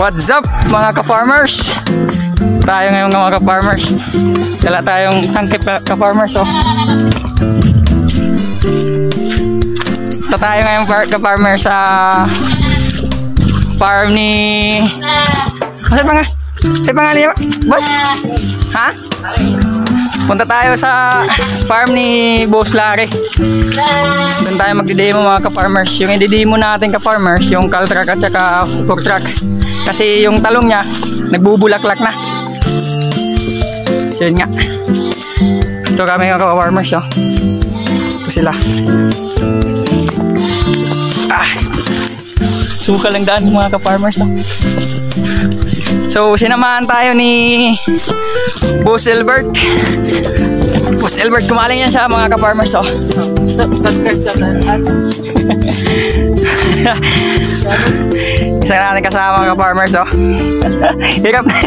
What's up mga ka-farmers? Tayo ngayon mga ka-farmers. Dala tayong tangke ka-farmers oh. Ito tayo ngayon ka-farmers sa farm ni... Ano pangalan niya? Boss? Ha? Punta tayo sa farm ni Boss Larry. Doon tayo magdi-demo mga ka-farmers. Yung i-demo natin ka-farmers, yung Caltrac at saka Fortrac. Kasi yung talong niya, nagbubulaklak na. Yun nga. Ito kami mga ka-farmers oh. Ito sila. Suka lang daan mga ka-farmers oh. So, sinamahan tayo ni Boss Albert. Boss Albert, kumaling yan sa mga ka-farmers oh. Subscribe sa isa natin kasama mga ka-farmers oh. Hirap na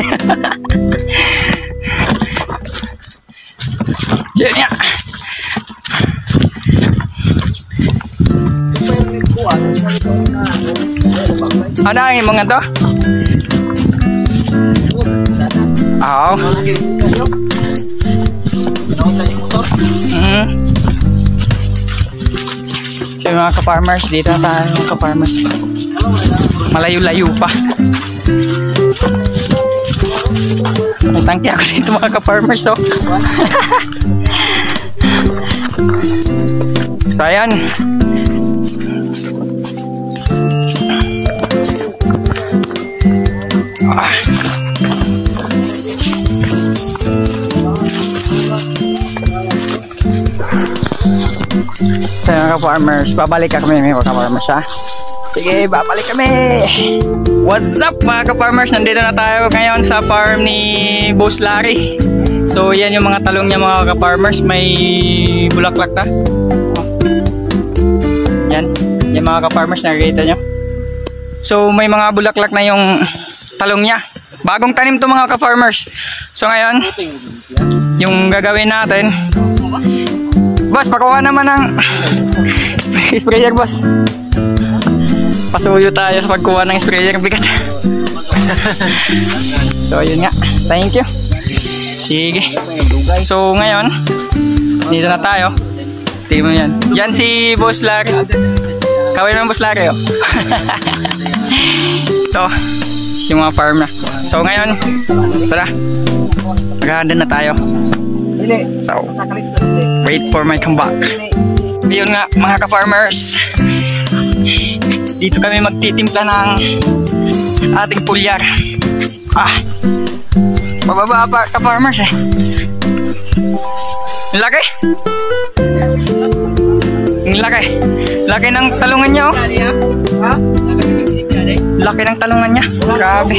yan niya. Ano yung mga to? Oo. So mga ka-farmers, dito na tayo mga ka-farmers. Malayo-layo pa. May tangke ako dito mga ka-farmers oh. So ayan. So mga ka-farmers, babalik kami mga ka-farmers ha. Sige, babalik kami. What's up mga ka-farmers, nandito na tayo ngayon sa farm ni Boss Larry. So yan yung mga talong niya mga ka-farmers, may bulaklak na. Yan, yung mga ka-farmers, nakikita nyo. So may mga bulaklak na yung talong niya. Bagong tanim to mga ka-farmers. So ngayon, yung gagawin natin, boss, pakuha naman ng sprayer boss. Pasuyo tayo sa pagkuha ng sprayer bigat. So yun nga, thank you. Sige. So ngayon, dito na tayo. Tingnan mo yan. Yan si Boss Larry. Kawin naman Boss Larry oh. Ito, yung mga farm na. So ngayon, tara, maghahanda na tayo. So, wait for my comeback. Ayun nga mga ka-farmers, dito kami magtitimpla ng ating pulyar. Bababa pa ka-farmers eh. Ang laki. Ang laki. Laki ng talungan niya oh. Laki ng talungan niya. Grabe.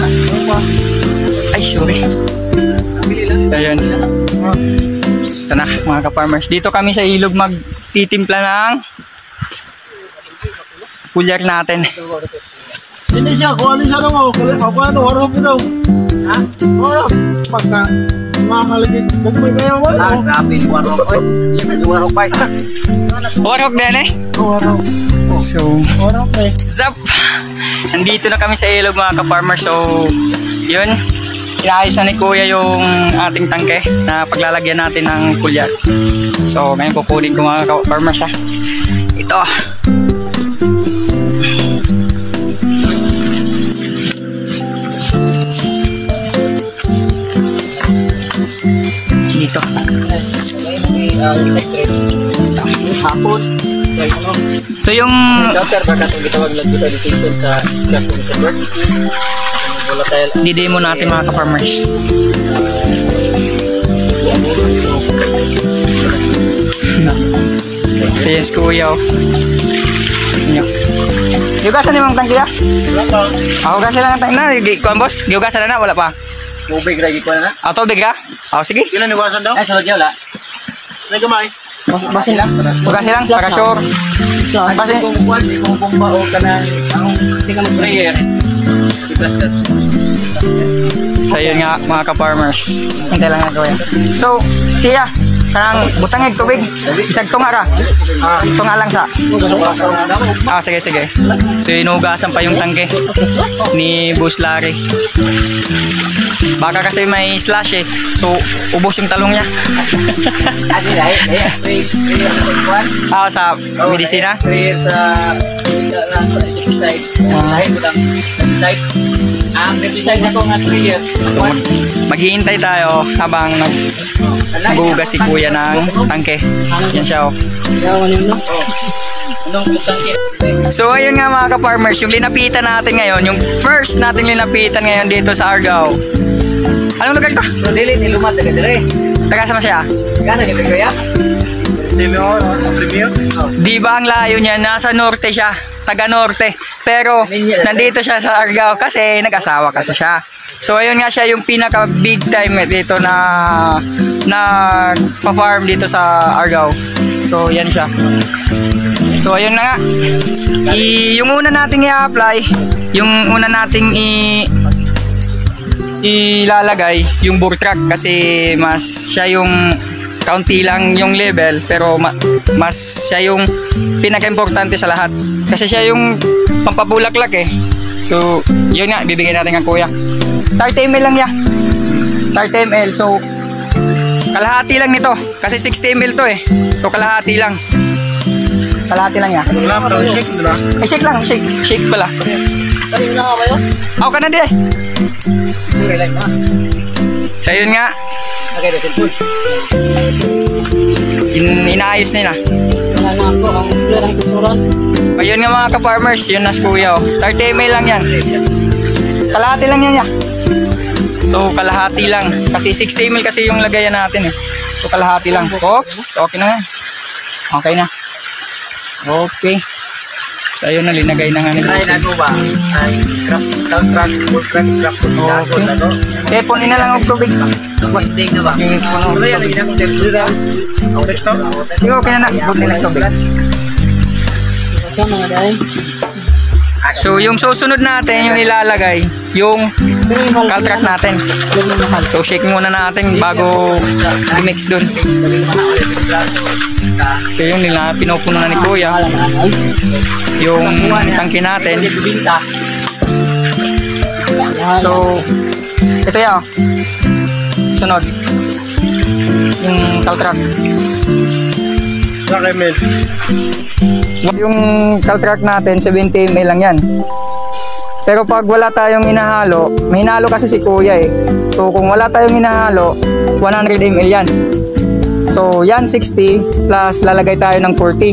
Ay sorry. Ayun. Ito na mga ka-farmers. Dito kami sa ilog magtitimpla ng pulyar natin. Hindi siya, kung ano siya lang ako. Kung ano, harap ko daw. Ha? Harap. Pagka mamalagay. Bugmay kayo ako. Grabe, warok ko. Warok pa. Warok din eh. Warok. So, warok eh. Zap! Nandito na kami sa ilog mga ka-farmers. So, yun. Inaayos na ni Kuya yung ating tangke na paglalagyan natin ng pulyar. So ngayon kukunin ko mga ka-farmers ha. Ito. Dito. Hapon. Ito yung... Didemo natin mga ka-farmers. Ito yung Kuya oh. Giugasan niyo mga tangki ah? Wala pa. Ako kasi lang ang tangki na. Kuhan boss? Giugasan na na? Wala pa? Tubig lagi ko na. Tubig ka? Sige. Ilan iwasan daw? Ay, salod niya wala. May gamay. Basin lang. Hugasin lang. Para sure. Basin. Kung bumao ka na. Ang tingnan mo prayer. So yun nga mga ka-farmers. Hintay lang nga gawin. So siya Kanang butangig tubig. Isag tunga ra. Tunga lang sa. Sige, sige. So, inugasan pa yung tangke ni Boss Larry. Baka kasi may slash eh. So, ubos yung talong niya. Sa medisina? Maghihintay tayo habang nagbugas si kuya ng tangke. Yan siya oh. So ayun nga mga ka-farmers, yung linapitan natin ngayon, yung first natin linapitan ngayon dito sa Argao. Anong lugar to? Dili, nilumat na dire. Taga sa masya? Gana kita kaya? Di ba ang layo niya? Nasa norte siya. Taga norte. Pero nandito siya sa Argao kasi nag-asawa kasi siya. So ayun nga siya yung pinaka big time dito na pa-farm dito sa Argao. So yan siya. So ayun na nga. Yung una nating i-apply, yung una nating ilalagay yung bore track kasi mas siya yung kaunti lang yung level pero mas siya yung pinaka-importante sa lahat kasi siya yung pampabulaklak eh. So yun nga, bibigyan natin ng kuya 30 ml lang ya, 30 ml. So kalahati lang nito kasi 60 ml to eh. So kalahati lang ya. Shake lang, shake pala. Ako ka na di eh. So yun nga, inaayos nila. Ayun nga mga ka-farmers, yun na si kuya oh. 30 ml lang yan. Kalahati lang yan ya. So kalahati lang kasi 60 ml kasi yung lagayan natin eh. So kalahati lang. Oops, okay na nga. Okay na. Okay. So ayun na, linagay na nga ni Ay, nago ba? Ay, crack. Okay. Punin na lang ang tubig. Pwede na ba? Puno. Ay, lagi na akong tempura. Sige, okay na na. Huwag nilang tubig. So yung susunod natin, yung ilalagay, yung caltrack natin. So shake muna natin bago i-mix dun. So yung pinupuno na ni kuya yung tangke natin. So ito yan, sunod yung caltrack. Yung caltrack natin 70 ml lang yan. Pero pag wala tayong inahalo, may hinalo kasi si kuya eh. So kung wala tayong inahalo, 100 ml yan. So yan 60 plus lalagay tayo ng 40.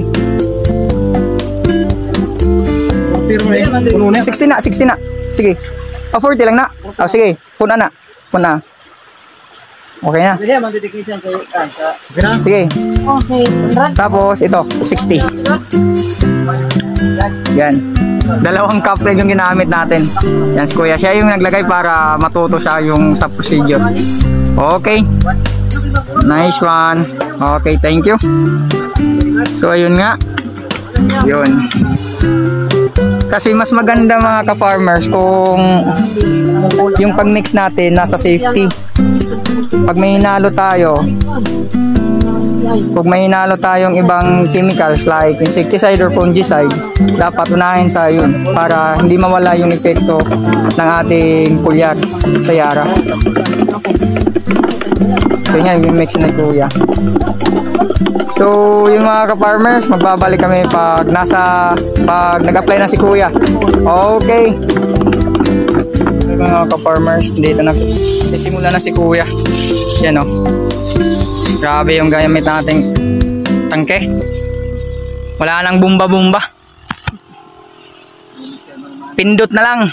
60 na. Sige. 40 lang na. Sige, puna na. Okay na. Sige. Tapos ito, 60. Yan. Dalawang cup lang yung ginamit natin. Yan si kuya. Siya yung naglagay para matuto siya yung sa procedure. Okay. Nice one. Okay, thank you. So ayun nga. Yun. Kasi mas maganda mga ka-farmers kung yung pag-mix natin nasa safety. Pag may hinalo tayong ibang chemicals like insecticide or fungicide, dapat unahin sa yun para hindi mawala yung epekto ng ating pulyar sa yara. So yan, yung mix na kuya. So yung mga ka-farmers, magbabalik kami pag nag-apply na si kuya. Okay. Yung mga ka-farmers, dito na sisimula na si kuya. Yan o. Grabe yung gamit nating tangke. Wala nang bumba-bumba. Pindot na lang.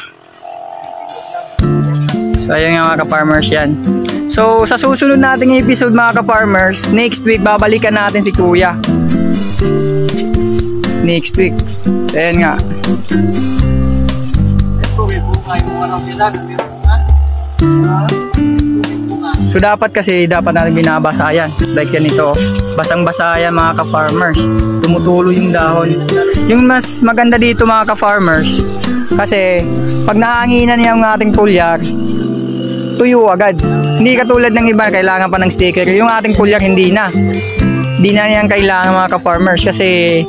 So ayun nga mga ka-farmers, yan. So sa susunod nating episode mga ka-farmers, next week babalikan natin si kuya. Next week. Ayan nga. So dapat natin binabasayan. Like yan ito. Basang-basa yan mga ka-farmers. Tumutulo yung dahon. Yung mas maganda dito mga ka-farmers, kasi pag nahanginan yung ating pulyar, tuyo agad. Hindi katulad ng iba, kailangan pa ng sticker. Yung ating foliar hindi na. Hindi na yan kailangan mga ka-farmers kasi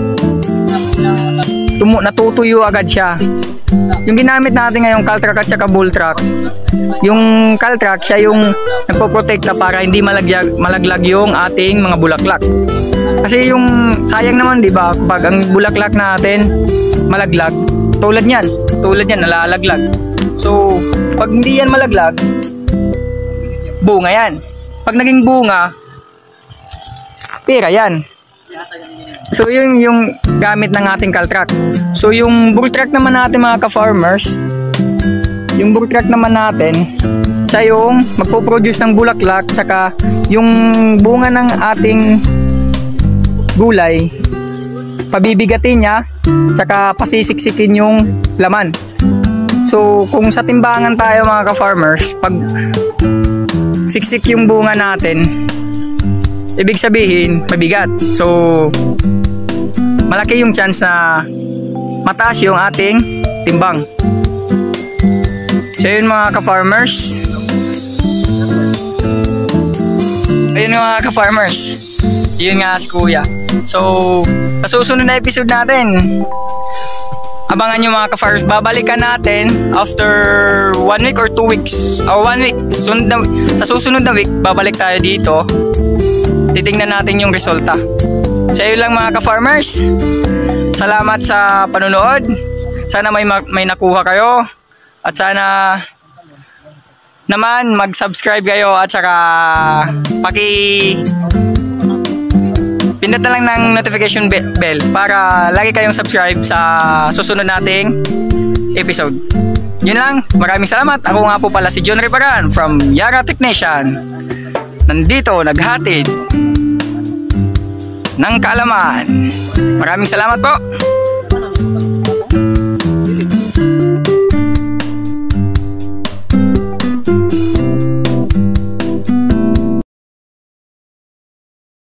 natutuyo agad siya. Yung ginamit natin ngayong Caltrac at saka Bulltrac, yung Caltrac siya yung nagpoprotekta para hindi malaglag yung ating mga bulaklak. Kasi yung sayang naman, di ba, pag ang bulaklak natin malaglag, tulad niyan nalalaglag. So pag hindi yan malaglag, bunga yan. Pag naging bunga, pera yan. So yun yung gamit ng ating Caltrac. So yung Bulltrac naman natin mga ka-farmers, yung Bulltrac naman natin, siya yung magpo-produce ng bulaklak, tsaka yung bunga ng ating gulay, pabibigatin niya, tsaka pasisiksikin yung laman. So kung sa timbangan tayo mga ka-farmers, pag siksik yung bunga natin, ibig sabihin mabigat. So malaki yung chance na mataas yung ating timbang. So yun mga ka-farmers. Ayun mga ka-farmers, yun nga si Kuya. So sa susunod na episode natin, abangan nyo mga ka-farmers, babalikan natin after 1 week or 2 weeks or 1 week. Sa susunod na week babalik tayo dito, titingnan natin yung resulta. So yun lang mga ka-farmers, salamat sa panonood. Sana may nakuha kayo, at sana naman mag-subscribe kayo, at saka pindot na lang ng notification bell para lagi kayong subscribe sa susunod nating episode. Yun lang, maraming salamat. Ako nga po pala si John Riparan from Yara Technician. Nandito naghatid ng kaalaman. Maraming salamat po.